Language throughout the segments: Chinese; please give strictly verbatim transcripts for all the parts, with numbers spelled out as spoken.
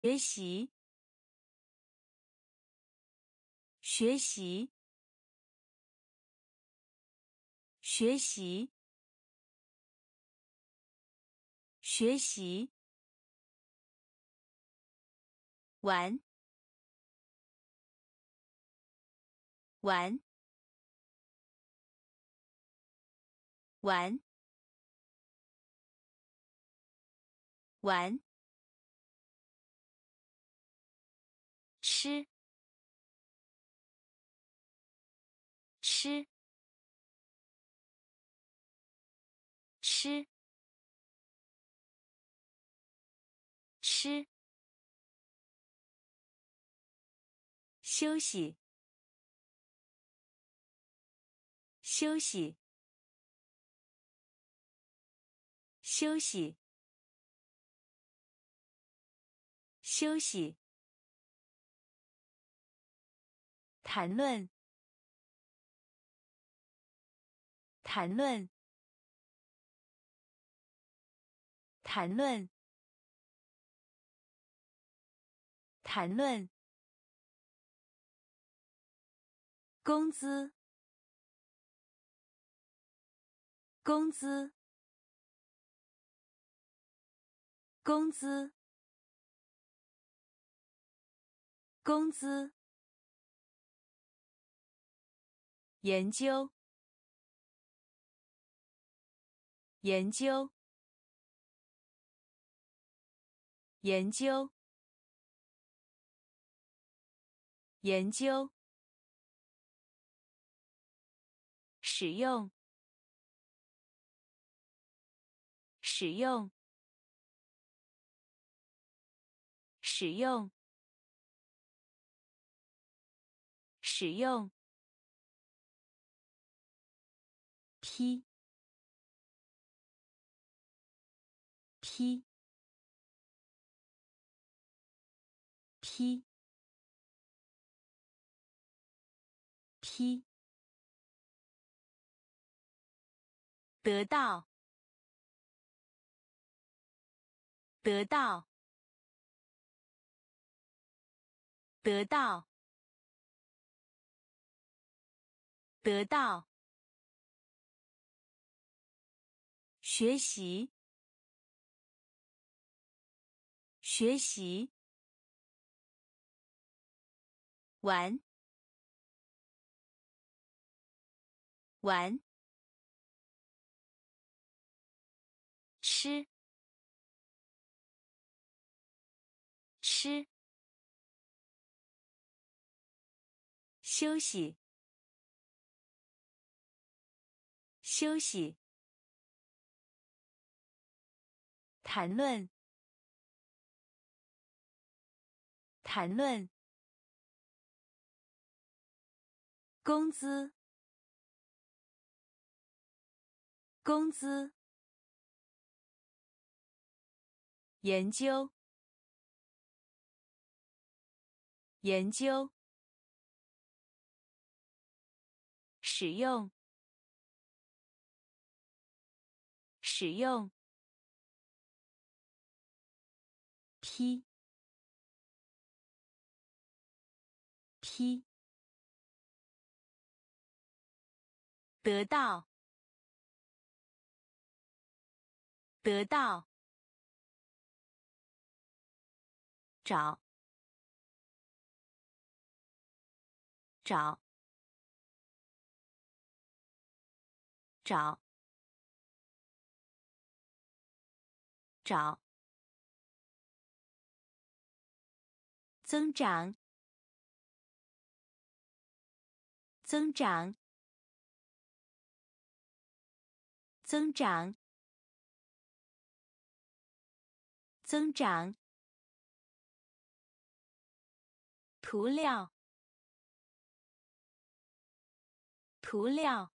学习，学习，学习，学习，玩，玩，玩，玩，吃，吃，吃，吃，休息，休息，休息，休息，谈论，谈论，谈论，谈论，工资，工资，工资，工资，研究，研究，研究，研究，使用，使用，使用，使用，批，批，批，批，得到，得到，得到，得到，学习，学习，玩，玩，吃，吃，休息，休息，谈论，谈论，工资，工资，研究，研究，使用，使用，批，批，得到，得到，找，找，找，找，增长，增长，增长，增长，涂料，涂料，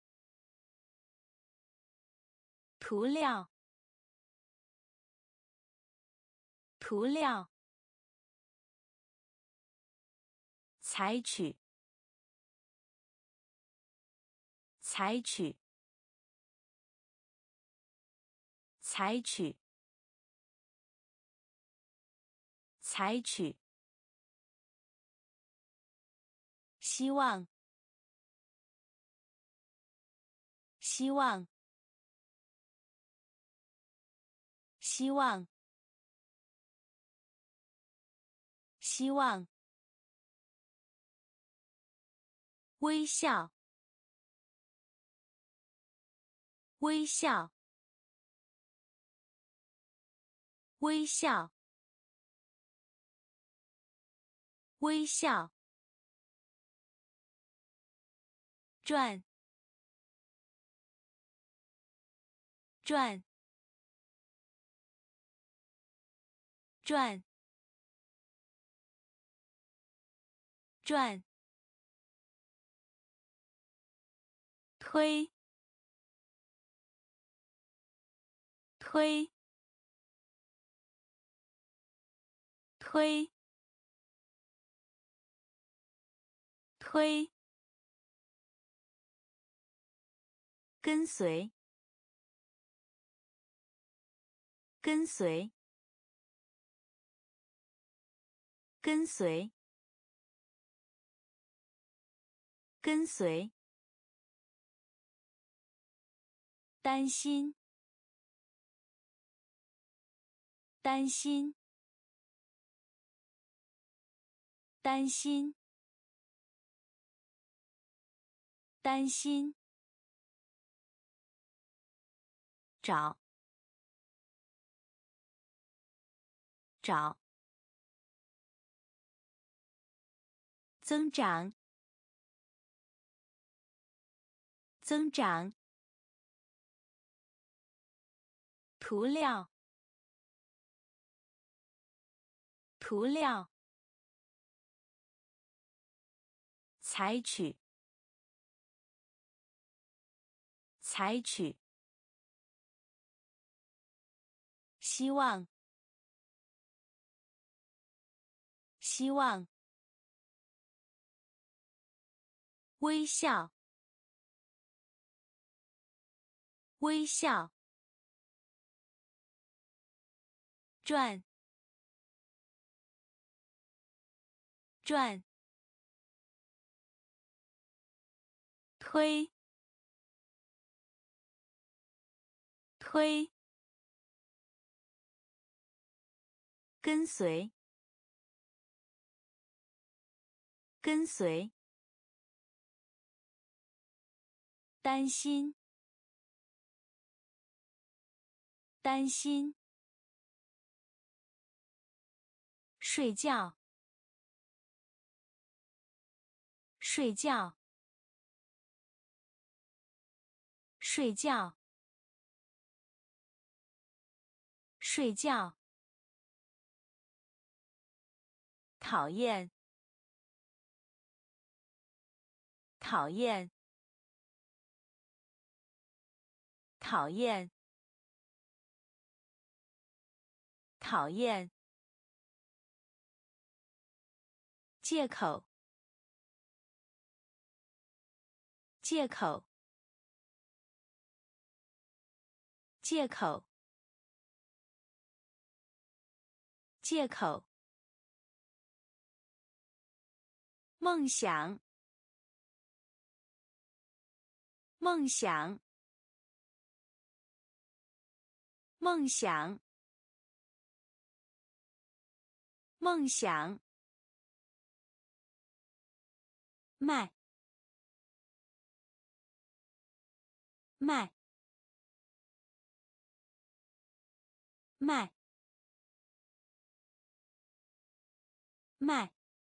涂料，涂料，采取，采取，采取， 采取，希望，希望，希望，希望，微笑，微笑，微笑，微笑，转，转，转，转，推，推，推，推，跟随，跟随，跟随，跟随，担心，担心，担心，担心，找，找，增长，增长，涂料，涂料，采取，采取，希望，希望，微笑，微笑，转，转，推，推，跟随，跟随，担心，担心，睡觉，睡觉，睡觉，睡觉，讨厌，讨厌，讨厌，讨厌，借口，借口，借口，借口，梦想，梦想，梦想，梦想，卖，卖，卖，卖，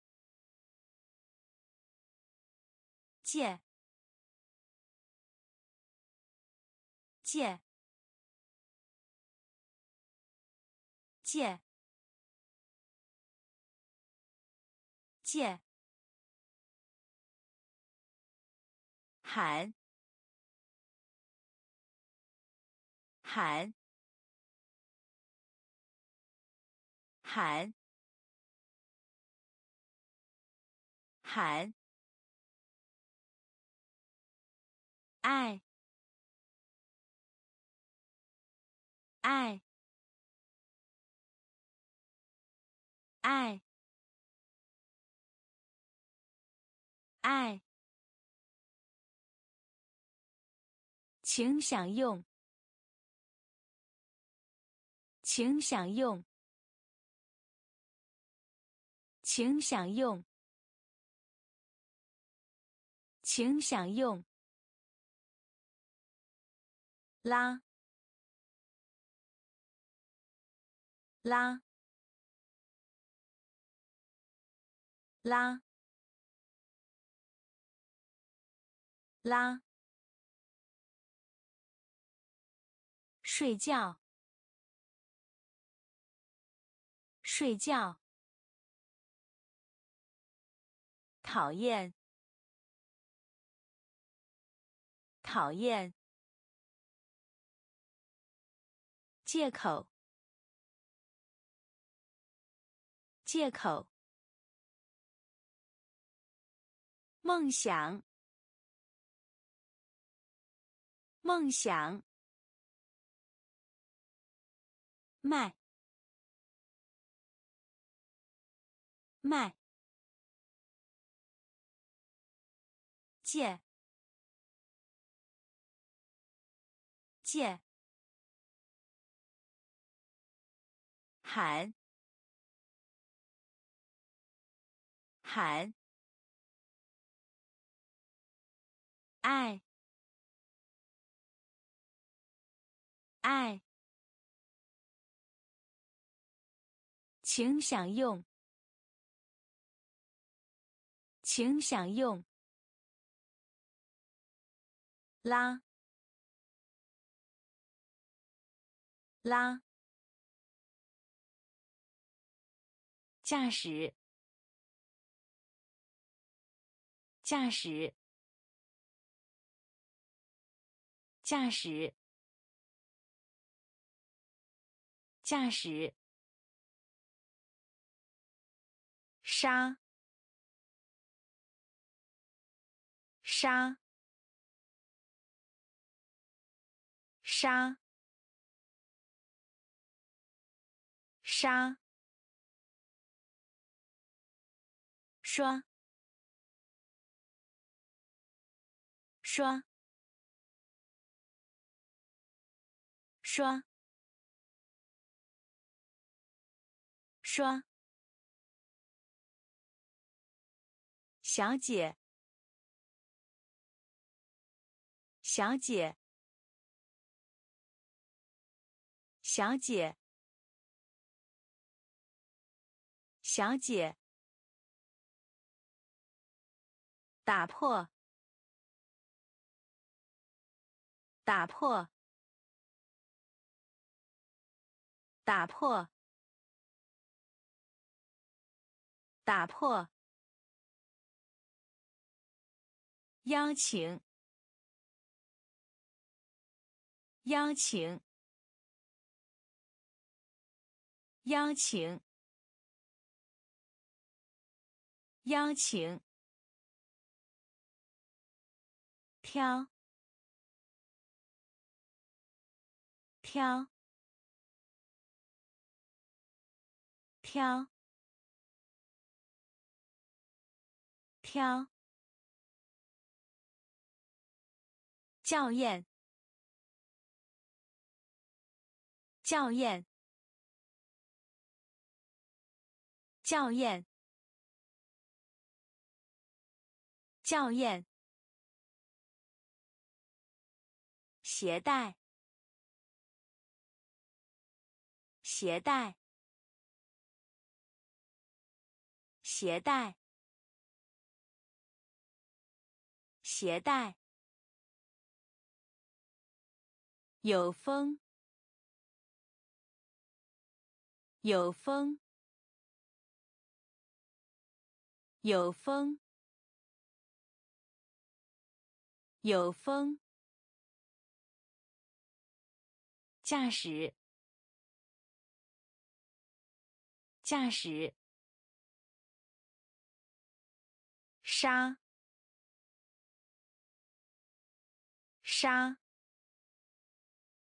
借，借，借，借，喊，喊，喊，喊，爱，爱， 爱，爱，请享用，请享用，请享用，请享用，拉，拉，拉，拉，睡觉，睡觉，讨厌，讨厌，借口，借口，梦想，梦想，卖，卖，借，借，喊，喊，爱，爱，请享用，请享用，拉，拉，驾驶，驾驶，驾驶，驾驶，杀，杀，杀，杀，刷，刷，刷，刷，小姐，小姐，小姐，小姐，打破，打破，打破，打破，邀请，邀请，邀请，邀请，挑，挑，挑，挑，校验，校验，校验，校验，携带，携带，携带，携带，有风，有风，有风，有风，驾驶，驾驶，杀，杀，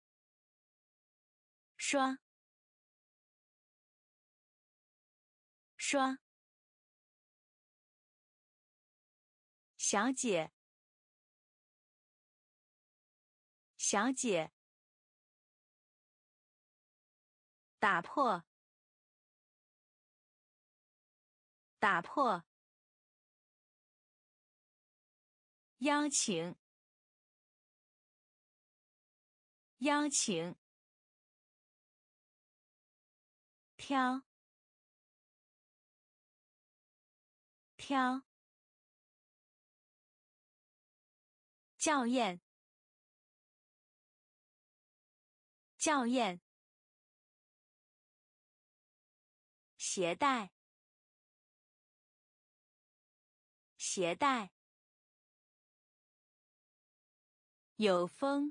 刷， 刷，小姐，小姐，打破，打破，邀请，邀请，挑，挑，校验，校验，携带，携带，有风，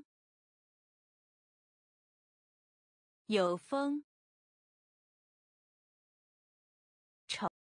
有风。